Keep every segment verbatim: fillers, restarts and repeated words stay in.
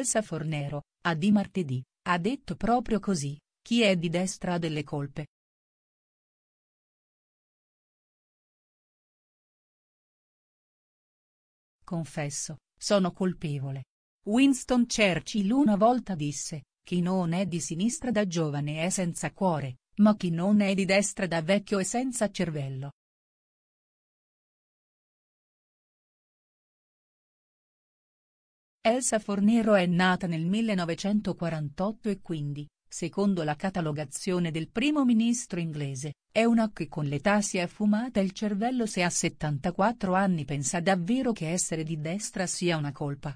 Elsa Fornero, a Di Martedì, ha detto proprio così: chi è di destra ha delle colpe. Confesso, sono colpevole. Winston Churchill una volta disse: chi non è di sinistra da giovane è senza cuore, ma chi non è di destra da vecchio è senza cervello. Elsa Fornero è nata nel millenovecentoquarantotto e quindi, secondo la catalogazione del primo ministro inglese, è una che con l'età si è fumata il cervello. Se a settantaquattro anni pensa davvero che essere di destra sia una colpa.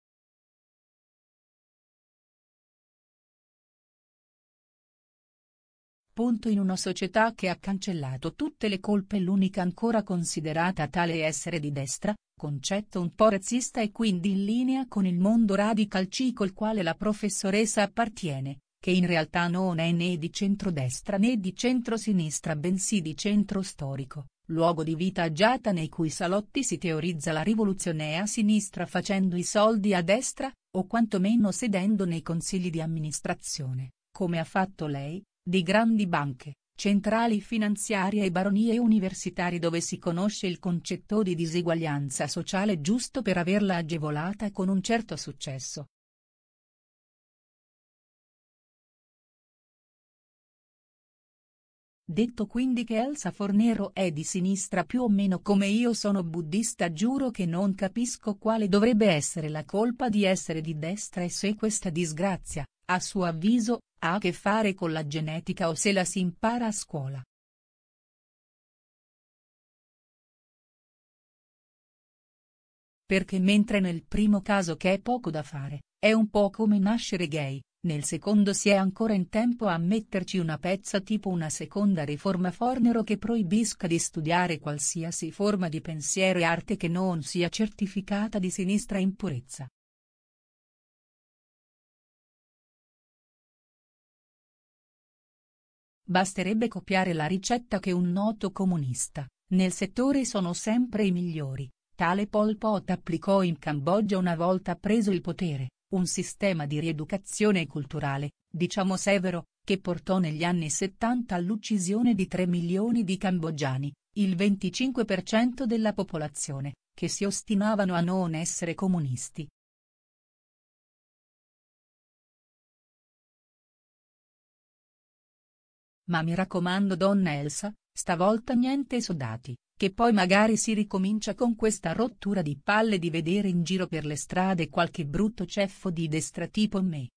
Punto. In una società che ha cancellato tutte le colpe l'unica ancora considerata tale è essere di destra, concetto un po' razzista e quindi in linea con il mondo radical chic al quale la professoressa appartiene, che in realtà non è né di centrodestra né di centrosinistra bensì di centro storico, luogo di vita agiata nei cui salotti si teorizza la rivoluzione a sinistra facendo i soldi a destra, o quantomeno sedendo nei consigli di amministrazione, come ha fatto lei, di grandi banche, centrali finanziarie e baronie universitarie dove si conosce il concetto di diseguaglianza sociale giusto per averla agevolata con un certo successo. Detto quindi che Elsa Fornero è di sinistra più o meno come io sono buddista, giuro che non capisco quale dovrebbe essere la colpa di essere di destra e se questa disgrazia, a suo avviso, ha a che fare con la genetica o se la si impara a scuola. Perché mentre nel primo caso che è poco da fare, è un po' come nascere gay, nel secondo si è ancora in tempo a metterci una pezza tipo una seconda riforma Fornero che proibisca di studiare qualsiasi forma di pensiero e arte che non sia certificata di sinistra in purezza. Basterebbe copiare la ricetta che un noto comunista, nel settore sono sempre i migliori, tale Pol Pot applicò in Cambogia una volta preso il potere, un sistema di rieducazione culturale, diciamo severo, che portò negli anni settanta all'uccisione di tre milioni di cambogiani, il venticinque per cento della popolazione, che si ostinavano a non essere comunisti. Ma mi raccomando donna Elsa, stavolta niente sodati, che poi magari si ricomincia con questa rottura di palle di vedere in giro per le strade qualche brutto ceffo di destra tipo me.